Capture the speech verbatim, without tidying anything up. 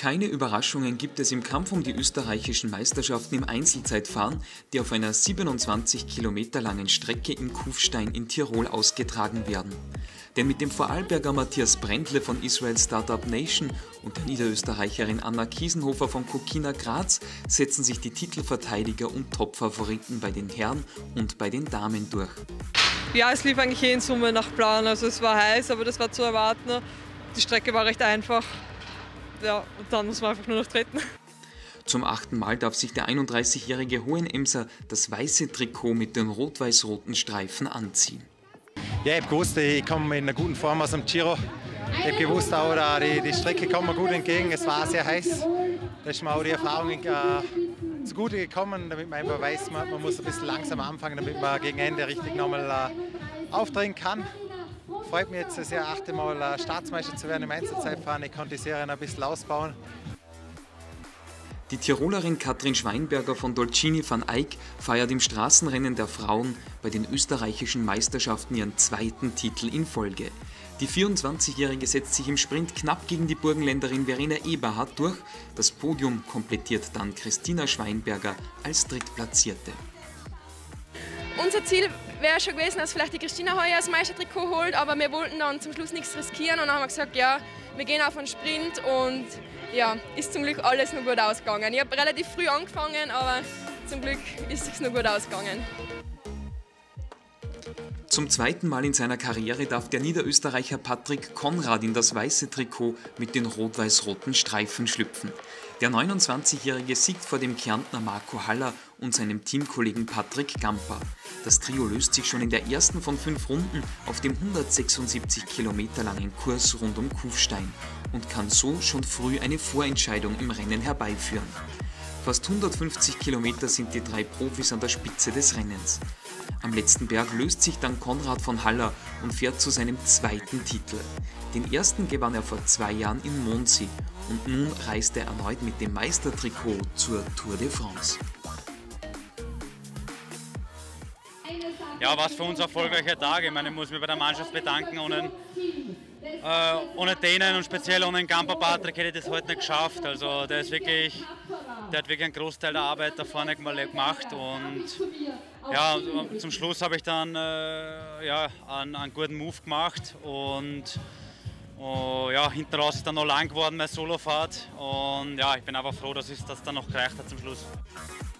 Keine Überraschungen gibt es im Kampf um die österreichischen Meisterschaften im Einzelzeitfahren, die auf einer siebenundzwanzig Kilometer langen Strecke in Kufstein in Tirol ausgetragen werden. Denn mit dem Vorarlberger Matthias Brändle von Israel Startup Nation und der Niederösterreicherin Anna Kiesenhofer von Kokina Graz setzen sich die Titelverteidiger und Topfavoriten bei den Herren und bei den Damen durch. Ja, es lief eigentlich eh in Summe nach Plan. Also es war heiß, aber das war zu erwarten. Die Strecke war recht einfach. Ja, und dann muss man einfach nur noch treten. Zum achten Mal darf sich der einunddreißigjährige Hohenemser das weiße Trikot mit den rot-weiß-roten Streifen anziehen. Ja, ich habe gewusst, ich komme in einer guten Form aus dem Giro. Ich habe gewusst, auch, die, die Strecke kommt mir gut entgegen. Es war sehr heiß. Da ist mir auch die Erfahrung äh, zugute gekommen, damit man einfach weiß, man, man muss ein bisschen langsam anfangen, damit man gegen Ende richtig nochmal äh, aufdrehen kann. Freut mich jetzt das achte Mal äh, Staatsmeister zu werden im Einzelzeitfahren. Ich konnte die Serie noch ein bisschen ausbauen. Die Tirolerin Katrin Schweinberger von Dolcini van Eyck feiert im Straßenrennen der Frauen bei den österreichischen Meisterschaften ihren zweiten Titel in Folge. Die vierundzwanzigjährige setzt sich im Sprint knapp gegen die Burgenländerin Verena Eberhardt durch. Das Podium komplettiert dann Christina Schweinberger als Drittplatzierte. Unser Ziel wäre schon gewesen, dass vielleicht die Christina heuer das Meistertrikot holt, aber wir wollten dann zum Schluss nichts riskieren und dann haben wir gesagt, ja, wir gehen auf einen Sprint und ja, ist zum Glück alles noch gut ausgegangen. Ich habe relativ früh angefangen, aber zum Glück ist es noch gut ausgegangen. Zum zweiten Mal in seiner Karriere darf der Niederösterreicher Patrick Konrad in das weiße Trikot mit den rot-weiß-roten Streifen schlüpfen. Der neunundzwanzigjährige siegt vor dem Kärntner Marco Haller und seinem Teamkollegen Patrick Gamper. Das Trio löst sich schon in der ersten von fünf Runden auf dem hundertsechsundsiebzig Kilometer langen Kurs rund um Kufstein und kann so schon früh eine Vorentscheidung im Rennen herbeiführen. Fast hundertfünfzig Kilometer sind die drei Profis an der Spitze des Rennens. Am letzten Berg löst sich dann Konrad von Haller und fährt zu seinem zweiten Titel. Den ersten gewann er vor zwei Jahren in Mondsee und nun reist er erneut mit dem Meistertrikot zur Tour de France. Ja, was für uns ein erfolgreicher Tag. Ich meine, ich muss mich bei der Mannschaft bedanken. Ohne, äh, ohne denen und speziell ohne den Gamper Patrick hätte ich das heute nicht geschafft. Also der ist wirklich, der hat wirklich einen Großteil der Arbeit da vorne gemacht. Und ja, zum Schluss habe ich dann äh, ja, einen, einen guten Move gemacht. Und oh, ja, hinten raus ist dann noch lang geworden, meine Solofahrt. Und ja, ich bin einfach froh, dass es das dann noch gereicht hat zum Schluss.